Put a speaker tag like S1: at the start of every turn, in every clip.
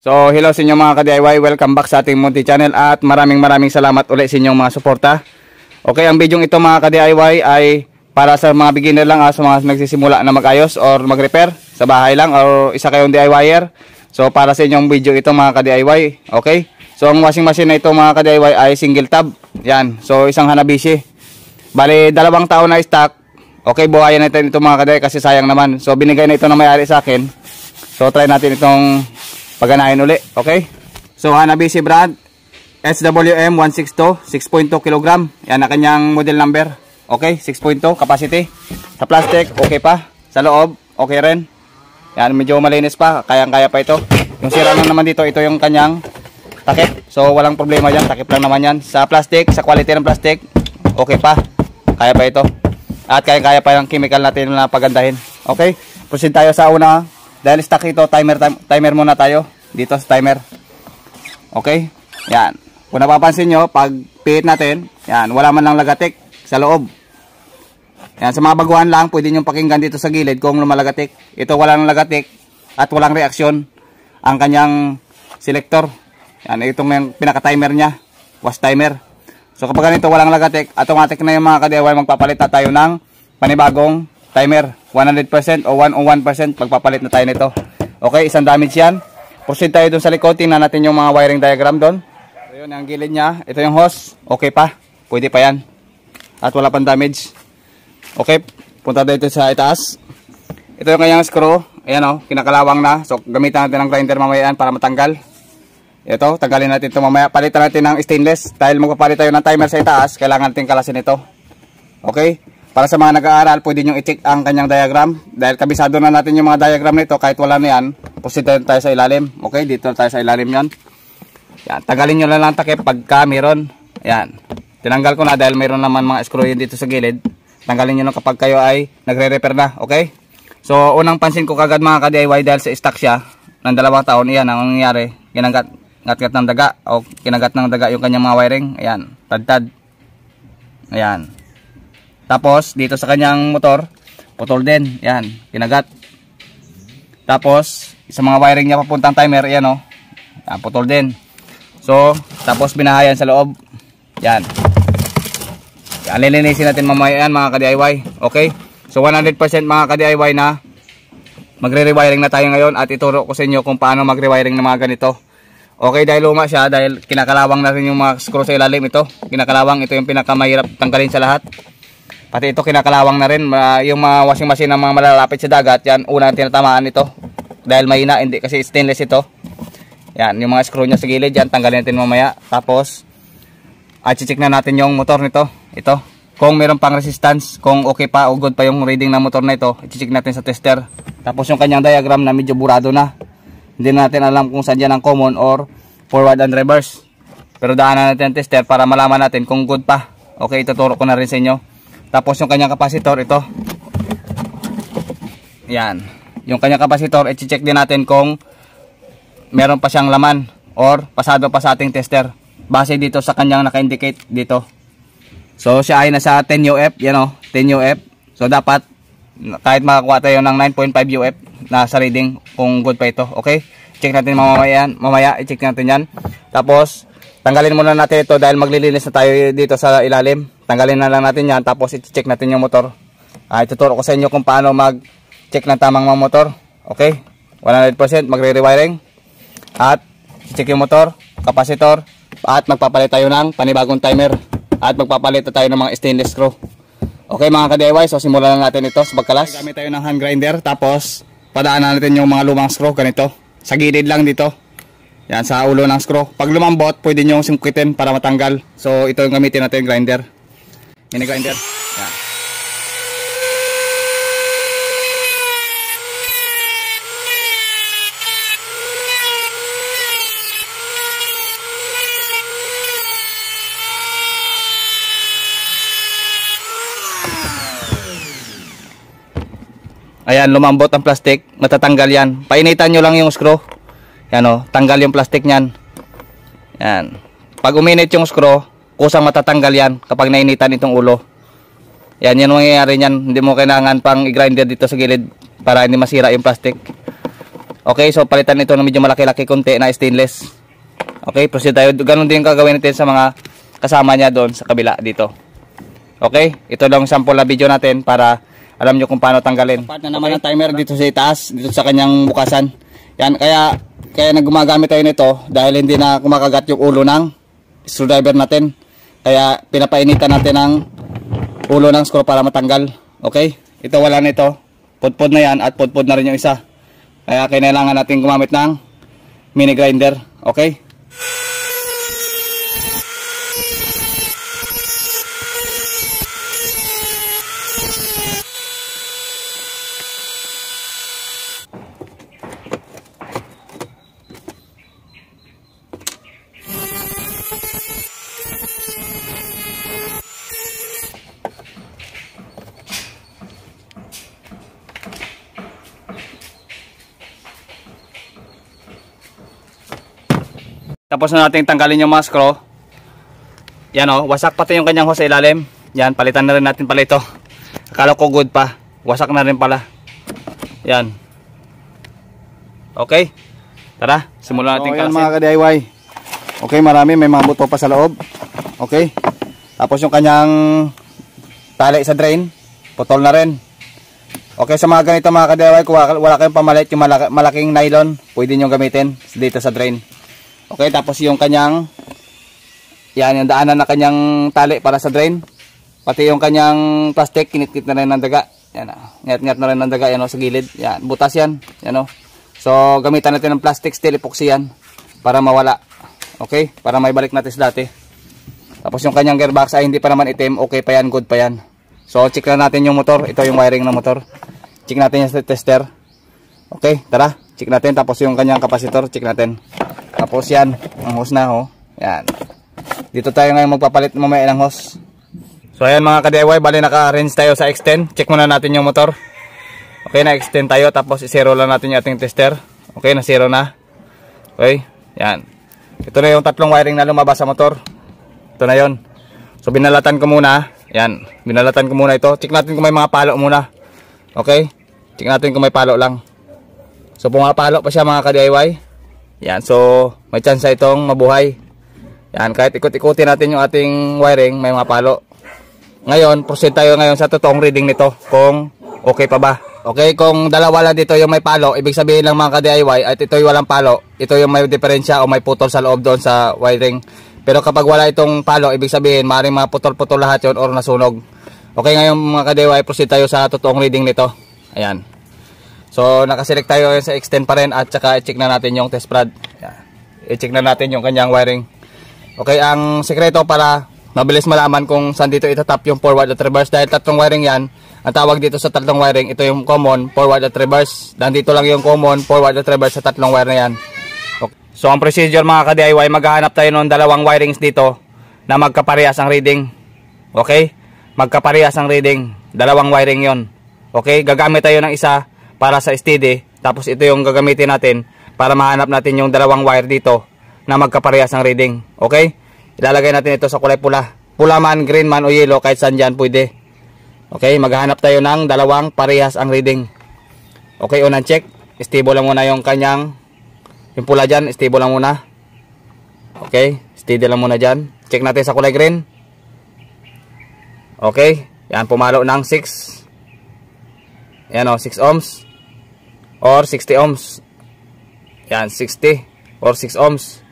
S1: So hello sa inyo mga ka-DIY, welcome back sa ating Monty Channel at maraming salamat ulit sa inyong mga suporta. Okay, ang video ito mga ka-DIY ay para sa mga beginner lang, sa mga nagsisimula na mag-ayos or mag-repair sa bahay lang or isa kayong DIYer. So para sa inyong video ito mga ka-DIY. Okay, so ang washing machine na ito mga ka-DIY ay single tab. Yan, so isang Hanabishi. Bali 2 taon na stock. Okay, buhayan natin ito mga ka-DIY kasi sayang naman. So binigay na ito na may-ari sa akin. So try natin itong paganahin uli, okay? So Hanabishi brand SWM 162 6.2 kg. Yan ang kanyang model number. Okay, 6.2 capacity. Sa plastic, okay pa. Sa loob, okay rin. Yan, medyo malinis pa, kayang-kaya pa ito. Yung sira lang naman dito, ito yung kanyang takip. So walang problema diyan, takip lang naman yan. Sa plastic, sa quality ng plastic, okay pa. Kaya pa ito. At kayang-kaya pa yung chemical natin na pagandahin. Okay? Proceed tayo sa una. Dahil stock ito, timer muna tayo dito sa timer. Okay? Yan. Kung napapansin nyo, pag pihit natin, yan, wala man lang lagatik sa loob. Yan, sa mga baguhan lang, pwede nyo pakinggan dito sa gilid kung lumalagatik. Ito wala nang lagatik at walang reaksyon ang kanyang selector. Yan, itong yung pinaka-timer niya, wash timer. So kapag ganito walang lagatik, automatic na yung mga ka-DIY, magpapalit na tayo ng panibagong timer. 100% o 101% pagpapalit na tayo nito. Okay, isang damage yan. Proceed tayo dun sa likod. Tingnan natin yung mga wiring diagram doon. So yun, ang gilid niya. Ito yung hose. Okay pa. Pwede pa yan. At wala pang damage. Okay, punta dito sa itaas. Ito yung kanyang screw. Ayan o, kinakalawang na. So gamitan natin ng grinder mamaya yan para matanggal. Ito, tanggalin natin ito mamaya. Palitan natin ng stainless. Dahil magpapalit tayo ng timer sa itaas, kailangan natin kalasin ito. Okay. Para sa mga nag-aaral, pwede nyo i-check ang kanyang diagram. Dahil kabisado na natin yung mga diagram nito, kahit wala na yan, proceed tayo sa ilalim. Okay, dito tayo sa ilalim yan. Yan, tanggalin nyo lang takip pagka meron. Yan, tinanggal ko na dahil meron naman mga screw yun dito sa gilid. Tanggalin nyo lang kapag kayo ay nagre-repair na. Okay, so unang pansin ko kagad mga ka-DIY dahil sa stock siya ng 2 taon. Yan ang nangyayari, kinagat ng daga o kinagat ng daga yung kanyang mga wiring. Ayan, tad. Ayan. Tapos dito sa kanyang motor, putol din. Yan, kinagat. Tapos sa mga wiring niya papuntang timer, yan o. Yan, putol din. So, tapos binahayan sa loob. Yan. Yan, lilinisin natin mamaya yan mga ka-DIY. Okay? So 100% mga ka-DIY na magre-rewiring na tayo ngayon at ituro ko sa inyo kung paano magre-wiring ng mga ganito. Okay, dahil luma siya, dahil kinakalawang na rin yung mga screw sa ilalim ito. Kinakalawang, ito yung pinakamahirap tanggalin sa lahat. Pati ito kinakalawang na rin. Yung mga washing machine ng mga malalapit sa dagat, yan, unang tinatamaan ito. Dahil mahina, hindi kasi stainless ito. Yan, yung mga screw niya sa gilid, yan, tanggalin natin mamaya. Tapos, check na natin yung motor nito. Ito, kung meron pang resistance, kung okay pa o good pa yung reading ng motor na ito, check natin sa tester. Tapos yung kanyang diagram na medyo burado na. Hindi natin alam kung saan yan ang common or forward and reverse. Pero daanan natin ang tester para malaman natin kung good pa. Okay, ituturo ko na rin sa inyo. Tapos yung kanyang kapasitor, ito. Yan. Yung kanyang kapasitor, i-check din natin kung meron pa siyang laman or pasado pa sa ating tester. Base dito sa kanyang naka-indicate dito. So siya ay nasa 10 UF, yan o, 10 UF. So dapat kahit makakuha tayo ng 9.5 UF na sa reading kung good pa ito. Okay? Check natin mamaya i-check natin yan. Tapos tanggalin muna natin ito dahil maglilinis na tayo dito sa ilalim. Tanggalin na lang natin yan. Tapos i-check natin yung motor. Ituturo ko sa inyo kung paano mag-check ng tamang mga motor. Okay? 100% magre-rewiring. At i-check yung motor, kapasitor. At magpapalit tayo ng panibagong timer. At magpapalit tayo ng mga stainless screw. Okay mga ka-DIY, so simulan na natin ito sa pagkalas. Gamit tayo ng hand grinder. Tapos padaanan natin yung mga lumang screw. Ganito. Sa gilid lang dito. Yan, sa ulo ng screw. Pag lumambot, pwede nyo sungkitin para matanggal. So, ito yung gamitin natin, grinder. Mini grinder. Yan. Ayan, lumambot ang plastic. Matatanggal yan. Painitan nyo lang yung screw. Yan o, tanggal yung plastic nyan. Yan. Pag uminit yung screw, kusang matatanggal yan kapag nainitan itong ulo. Yan, yan ang mangyayari nyan. Hindi mo kailangan pang i-grinder dito sa gilid para hindi masira yung plastic. Okay, so palitan ito ng medyo malaki-laki konti na stainless. Okay, proceed tayo. Ganun din gagawin natin sa mga kasama niya doon sa kabila dito. Okay, ito lang sample na video natin para alam nyo kung paano tanggalin. Part na naman ang timer dito sa itaas, dito sa kanyang bukasan. Yan, kaya gumagamit tayo nito dahil hindi na kumakagat yung ulo ng screwdriver natin. Kaya pinapainitan natin ang ulo ng screw para matanggal. Okay, ito wala nito. Pudpud na yan at pudpud na rin yung isa. Kaya kailangan natin gumamit ng mini grinder. Okay? Tapos na natin tanggalin yung mga screw. Yan o, wasak pati yung kanyang hose sa ilalim. Yan, palitan na rin natin pala ito. Akala ko good pa, wasak na rin pala. Yan. Okay, tara, simulan natin kalasin. Yan mga ka-DIY. Okay, marami, may mga buto pa sa loob. Okay, tapos yung kanyang tali sa drain, putol na rin. Okay, sa mga ganito mga ka-DIY, kung wala kayong pamalit, yung malaking nylon, pwede nyo gamitin dito sa drain. Okay, tapos yung kanyang, yan, yung daanan na kanyang tali para sa drain. Pati yung kanyang plastic, kinit-kit na rin ng daga. Yan, ngat-ngat na rin ng daga, yan o, sa gilid. Yan, butas yan, yan o. So, gamitan natin ng plastic steel epoxy yan para mawala. Okay, para may balik natin sa dati. Tapos yung kanyang gearbox ay hindi pa naman itim, okay pa yan, good pa yan. So, check na natin yung motor. Ito yung wiring ng motor. Check natin yung tester. Okay, tara, check natin. Tapos yung kanyang kapasitor, check natin. Tapos yan, ang hose na ho. Yan. Dito tayo ngayon magpapalit mamaya ng hose. So ayan mga ka-DIY, bali naka-rinse tayo sa extend. Check muna natin yung motor. Okay, na-extend tayo. Tapos i-zero lang natin yung ating tester. Okay, na-zero na. Okay, yan. Ito na yung tatlong wiring na lumabas sa motor. Ito na yon. So binalatan ko muna. Yan, binalatan ko muna ito. Check natin kung may mga palo muna. Okay, check natin kung may palo lang. So pumapalo pa siya mga ka-DIY. Yan, so may chance itong mabuhay. Yan, kahit ikot-ikutin natin yung ating wiring, may mga palo. Ngayon, proceed tayo ngayon sa totoong reading nito, kung okay pa ba. Okay, kung dalawa lang dito yung may palo, ibig sabihin lang mga ka-DIY at ito yung walang palo, ito yung may diferensya o may putol sa loob doon sa wiring. Pero kapag wala itong palo, ibig sabihin maaaring mga putol-putol lahat yun or nasunog. Okay, ngayon mga ka-DIY, proceed tayo sa totoong reading nito. Ayan. So, nakaselect tayo sa extend pa rin at saka i-check na natin yung test prod. I-check na natin yung kanyang wiring. Okay, ang sekreto para mabilis malaman kung saan dito itatap yung forward at reverse. Dahil tatlong wiring yan, ang tawag dito sa tatlong wiring, ito yung common, forward at reverse. Dan dito lang yung common, forward at reverse sa tatlong wire na yan. Okay. So, ang procedure mga ka-DIY, maghahanap tayo ng dalawang wirings dito na magkaparehas ang reading. Okay? Magkaparehas ang reading. Dalawang wiring yon. Okay? Gagamit tayo ng isa para sa steady, tapos ito yung gagamitin natin para mahanap natin yung dalawang wire dito na magkaparehas ang reading. Okay, ilalagay natin ito sa kulay pula, pula man, green man o yellow, kahit saan dyan pwede. Okay, maghanap tayo ng dalawang parehas ang reading. Okay, unang check, stable lang muna yung kanyang, yung pula dyan, stable lang muna. Okay, steady lang muna dyan. Check natin sa kulay green. Okay, yan, pumalo ng 6. Yan o, 6 ohms or 60 ohms. Yan, 60 or 6 ohms.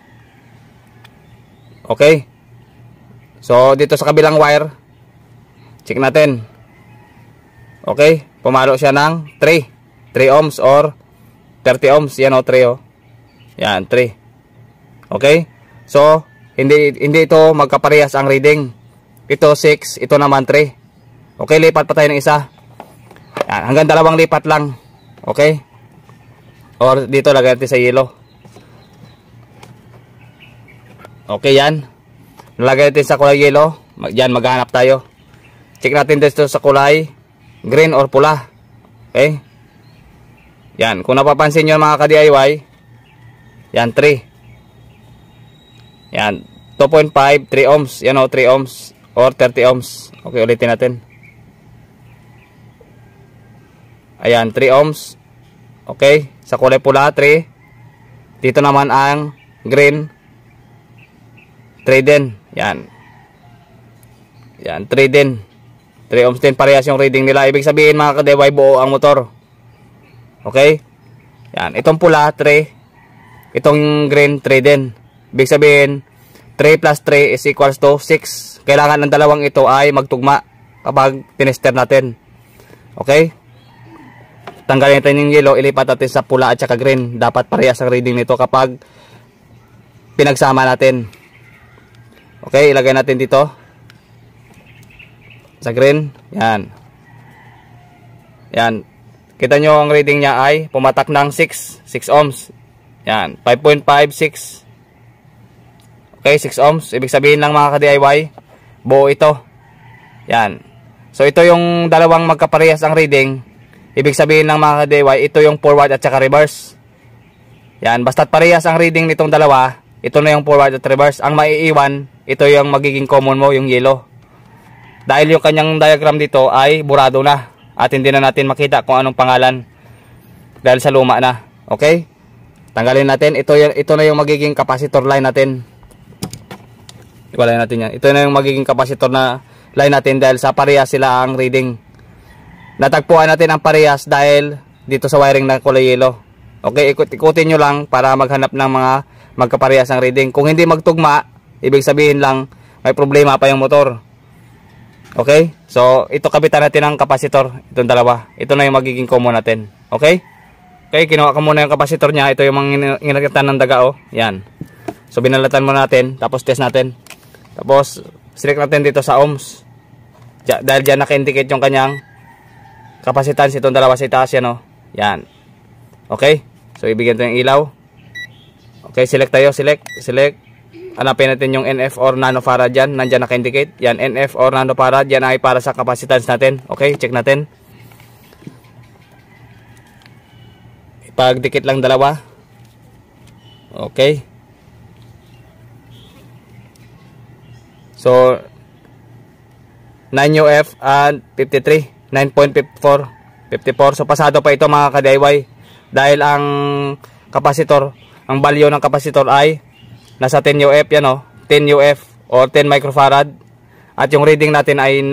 S1: Okay. So, dito sa kabilang wire, check natin. Okay, pumalo siya ng 3 ohms or 30 ohms. Yan o, 3 o. Yan, 3. Okay. So, hindi ito magkaparehas ang reading. Ito 6, ito naman 3. Okay, lipat pa tayo ng isa. Yan, hanggang dalawang lipat lang. Okay? Or dito lagay natin sa yellow. Okay, yan. Nalagay natin sa kulay yellow. Yan, maghanap tayo. Check natin dito sa kulay green or pula. Okay? Yan, kung napapansin nyo mga ka-DIY, yan, 3. Yan, 2.5, 3 ohms. Yan o, 3 ohms or 30 ohms. Okay, ulitin natin. Ayan, 3 ohms Okay? Sa kulay pula, 3. Dito naman ang green, 3 din. Yan. Yan, 3 din. 3 ohms din, parehas yung reading nila. Ibig sabihin mga ka-DIY, buo ang motor. Okay? Yan, itong pula, 3. Itong green, 3 din. Ibig sabihin, 3 plus 3 is equals to 6. Kailangan ng dalawang ito ay magtugma kapag tinester natin. Okay? Tanggalin natin yung yellow, ilipat natin sa pula at saka green. Dapat parehas ang reading nito kapag pinagsama natin. Okay, ilagay natin dito sa green. Yan. Yan. Kita nyo ang reading niya ay pumatak ng 6 ohms. Yan, 5.56. Okay, 6 ohms. Ibig sabihin lang mga ka-DIY, buo ito. Yan. So ito yung dalawang magkaparehas ang reading. Ibig sabihin lang mga ka-DIY, ito yung forward at saka reverse. Yan, basta't parehas ang reading nitong dalawa, ito na yung forward at reverse. Ang maiiwan, ito yung magiging common mo, yung yellow. Dahil yung kanyang diagram dito ay burado na at hindi na natin makita kung anong pangalan dahil sa luma na. Okay? Tanggalin natin. Ito na yung magiging capacitor line natin. Iwalay natin yan. Ito na yung magiging capacitor na line natin dahil sa parehas sila ang reading. Natagpuan natin ang parehas dahil dito sa wiring na kulay yellow. Okay? Ikutin nyo lang para maghanap ng mga magkaparehas ang reading. Kung hindi magtugma, ibig sabihin lang may problema pa yung motor. Okay? So, ito kabitan natin ang capacitor. Itong dalawa. Ito na yung magiging common natin. Okay? Okay, kinuha ko muna yung capacitor niya. Ito yung mga inagatan ng daga, oh. Yan. So, binalatan muna natin. Tapos, test natin. Tapos, select natin dito sa ohms. Dahil dyan naka-indicate yung kanyang capacitance. Itong dalawa sa itaas yan, oh. Yan. Okay? So, ibigyan ito yung ilaw. Okay, select tayo. Select. Hanapin natin yung NF or nanofarad dyan. Nandyan naka-indicate. Yan, NF or nanofarad. Yan ay para sa capacitance natin. Okay, check natin. Ipagdikit lang dalawa. Okay. So, 9UF and 53. 9.54. 54. So, pasado pa ito mga ka-DIY. Dahil ang capacitor, ang value ng capacitor ay nasa 10 UF yan, oh. 10 UF or 10 microfarad. At yung reading natin ay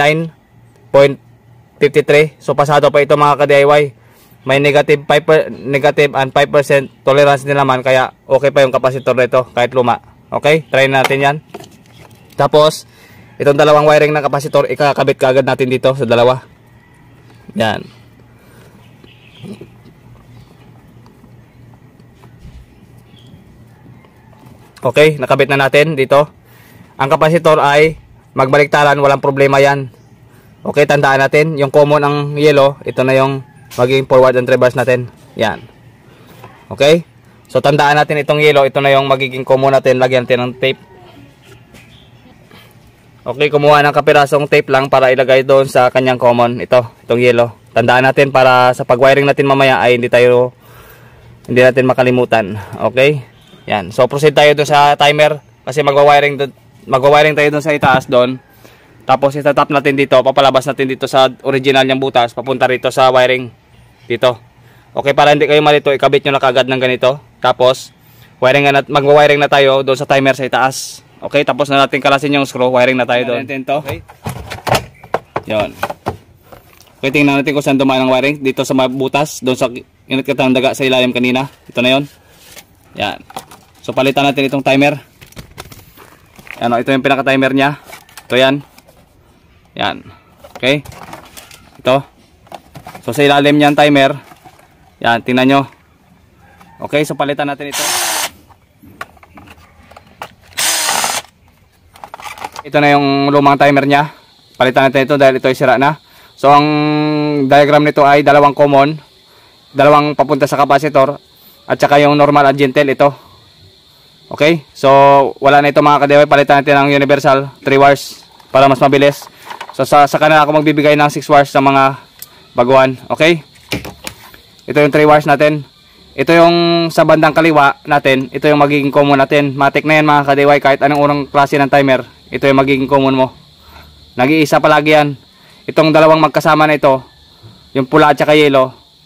S1: 9.53. So pasado pa ito mga ka-DIY. May negative and 5% tolerance din naman, kaya okay pa yung capacitor nito kahit luma. Okay? Try natin yan. Tapos itong dalawang wiring ng capacitor, ikakabit kaagad natin dito sa dalawa. Yan. Okay, nakabit na natin dito. Ang capacitor ay magbaliktaran, walang problema yan. Okay, tandaan natin, yung common ang yellow, ito na yung magiging forward and reverse natin. Yan. Okay? So, tandaan natin itong yellow, ito na yung magiging common natin. Lagyan natin ng tape. Okay, kumuha ng kapirasong tape lang para ilagay doon sa kanyang common. Itong yellow. Tandaan natin para sa pag-wiring natin mamaya ay hindi natin makalimutan. Okay? Yan. So, proceed tayo doon sa timer kasi magwa-wiring tayo doon sa itaas doon. Tapos, itatap natin dito. Papalabas natin dito sa original niyang butas. Papunta rito sa wiring. Dito. Okay, para hindi kayo malito, ikabit nyo na kagad ng ganito. Tapos, magwa-wiring na tayo doon sa timer sa itaas. Okay, tapos na natin kalasin yung screw. Wiring na tayo doon. Okay. Yun. Okay, tingnan natin kung saan dumaan ang wiring. Dito sa butas. Doon sa inagkatang daga sa ilalim kanina. Ito na yun. Yan. So, palitan natin itong timer. Ano, ito yung pinaka-timer niya. Ito yan. Yan. Okay. Ito. So, sa ilalim niyan timer. Yan, tingnan nyo. Okay, so palitan natin ito. Ito na yung lumang timer niya. Palitan natin ito dahil ito ay sira na. So, ang diagram nito ay dalawang common. Dalawang papunta sa capacitor. At saka yung normal at gentle, ito. Okay? So, wala na ito mga ka-DIY. Palitan natin ang universal 3 wires para mas mabilis. So, sa kanila ako magbibigay ng 6 wires sa mga baguhan. Okay? Ito yung 3 wires natin. Ito yung sa bandang kaliwa natin. Ito yung magiging common natin. Matik na yan mga ka-DIY. Kahit anong unang klase ng timer, ito yung magiging common mo. Nag-iisa palagi yan. Itong dalawang magkasama na ito, yung pula at saka yellow,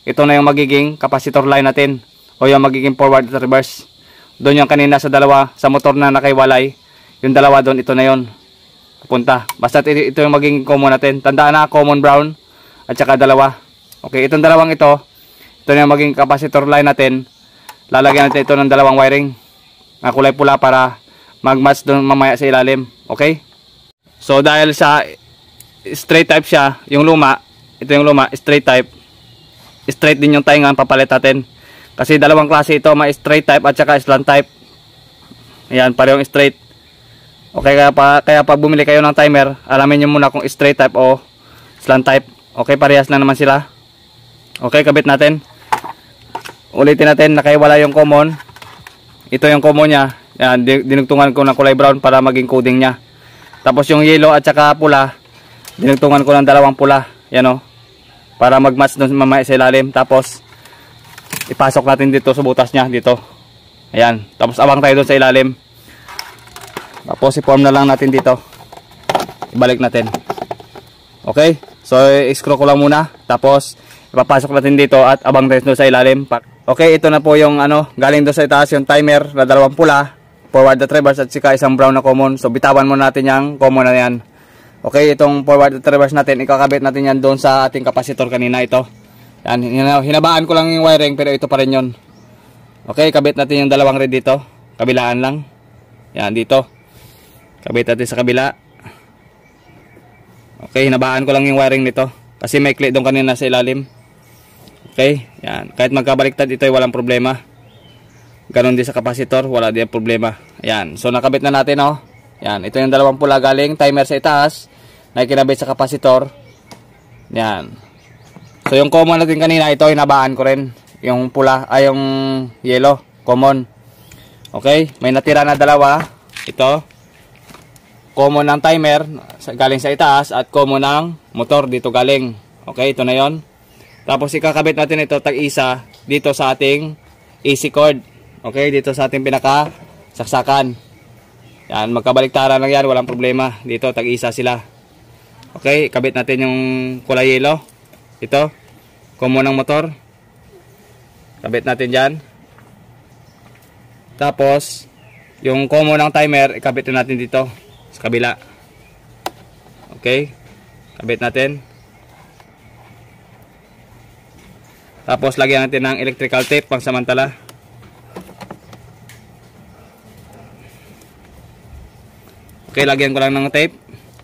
S1: ito na yung magiging capacitor line natin o yung magiging forward at reverse. Doon yung kanina sa dalawa sa motor na nakaiwalay, yung dalawa doon, ito na yun pupunta. Basta ito yung magiging common natin. Tandaan na, common brown at saka dalawa. Okay, itong dalawang ito na yung magiging capacitor line natin. Lalagyan natin ito ng dalawang wiring na kulay pula para mag-match doon mamaya sa ilalim. Okay, so dahil sa straight type siya, yung luma, ito yung luma, straight type, straight din yung tainga papalit natin. Kasi dalawang klase ito, may straight type at saka slant type. Ayan, parehong straight. Okay, kaya pag bumili kayo ng timer, alamin nyo muna kung straight type o slant type. Okay, parehas na naman sila. Okay, kabit natin. Ulitin natin, nakaiwala yung common. Ito yung common niya. Ayan, dinugtungan ko ng kulay brown para maging coding niya. Tapos yung yellow at saka pula, dinugtungan ko ng dalawang pula. Yan o, para mag-match doon mamaya sa ilalim. Tapos ipasok natin dito sa butas niya dito. Ayan, tapos abang tayo doon sa ilalim. Tapos i-form na lang natin dito. Ibalik natin. Okay, so i-screw ko lang muna. Tapos ipapasok natin dito at abang tayo doon sa ilalim. Okay, ito na po yung galing doon sa itaas, yung timer na dalawang pula, forward at reverse at saka isang brown na common. So bitawan muna natin yung common na yan. Okay, itong forward at reverse natin, ikakabit natin yan doon sa ating capacitor kanina ito. Yan, hinabaan ko lang yung wiring pero ito pa rin yun. Okay, kabit natin yung dalawang red dito. Kabilaan lang. Yan, dito. Kabit natin sa kabila. Okay, hinabaan ko lang yung wiring nito. Kasi may clip doon kanina sa ilalim. Okay, yan. Kahit magkabaliktad ito ay walang problema. Ganon din sa capacitor, wala din problema. Yan, so nakabit na natin Yan, ito yung dalawang pula galing timer sa itaas na kinabit sa capacitor. Yan. So yung common natin kanina, ito hinabaan ko rin. Yung pula, ay yung yellow, common. Okay, may natira na dalawa. Ito, common ng timer galing sa itaas at common ng motor dito galing. Okay, ito na yon. Tapos ikakabit natin ito tag-isa dito sa ating AC cord. Okay, dito sa ating pinaka saksakan. Yan, magkabaliktaran lang yan, walang problema. Dito tag-isa sila. Okay, kabit natin yung kulay yellow. Ito, common ng motor. Kabit natin dyan. Tapos yung common ng timer, ikabit natin dito sa kabila. Okay, kabit natin. Tapos lagyan natin ng electrical tape pang samantala. Okay, lagyan ko lang ng tape.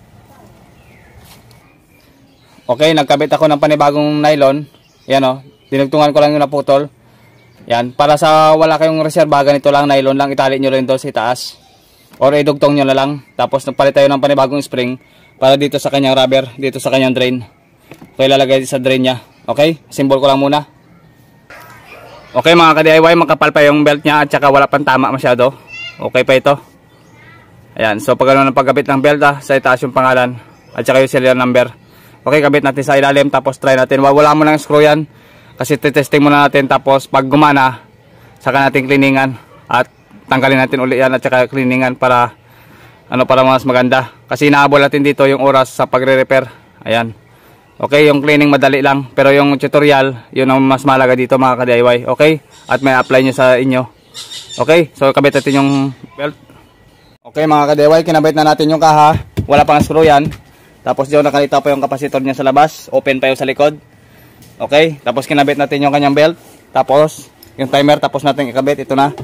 S1: Okay, nagkabit ako ng panibagong nylon. Yan dinugtungan ko lang yung naputol. Yan, para sa wala kayong reserba, ganito lang, nylon lang, itali nyo rin doon sa itaas. Or idugtong nyo na lang. Tapos nagpalit tayo ng panibagong spring para dito sa kanyang rubber, dito sa kanyang drain. Okay, lalagay sa drain nya. Okay, symbol ko lang muna. Okay mga ka-DIY, makapal pa yung belt nya at saka wala pang tama masyado. Okay pa ito. Ayan, so pag ng pagkabit ng belt sa itaas yung pangalan at saka yung serial number. Okay, kabit natin sa ilalim, tapos try natin. Wala mo ng screw yan kasi titesting muna natin. Tapos pag gumana, saka natin cleaningan at tanggalin natin ulit yan at saka cleaningan para para mas maganda. Kasi inaabol natin dito yung oras sa pagre-repair. Ayan. Okay, yung cleaning madali lang, pero yung tutorial, yun ang mas mahalaga dito mga ka-DIY. Okay? At may apply nyo sa inyo. Okay? So kabit natin yung belt. Okay mga ka-DIY, kinabit na natin yung kaha. Wala pang screw yan. Tapos diyan nakalita pa yung capacitor niya sa labas. Open pa yung sa likod. Okay? Tapos kinabit natin yung kanyang belt. Tapos yung timer, tapos natin ikabit. Ito na.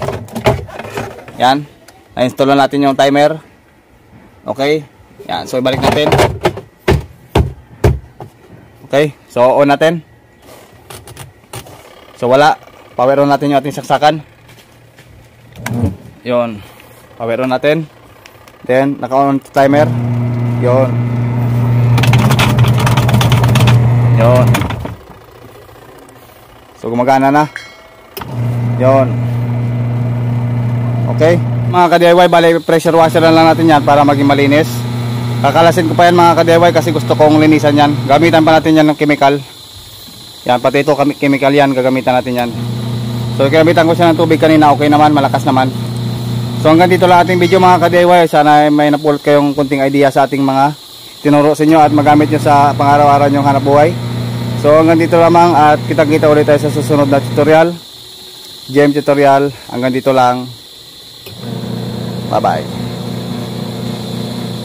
S1: Yan. Na-install na natin yung timer. Okay? Yan. So ibalik natin. Okay? So on natin. So wala. Power on natin yung ating saksakan. Yun. Power on natin. Then naka-on timer. Yun. Yun. So gumagana na. Yun. Okay. Mga ka-DIY, bali pressure washer na lang natin yan para maging malinis. Kakalasin ko pa yan mga ka-DIY kasi gusto kong linisan yan. Gamitan pa natin yan ng chemical. Yan, pati ito chemical yan, gagamitan natin yan. So gamitan ko siya ng tubig kanina, okay naman, malakas naman. So hanggang dito lang ating video mga ka-DIY. Sana may napulot kayong kunting idea sa ating mga tinuro sa inyo at magamit nyo sa pang-araw-araw nyong hanap buhay. So hanggang dito lamang at kita-kita ulit tayo sa susunod na tutorial. GM tutorial, hanggang dito lang. Bye bye.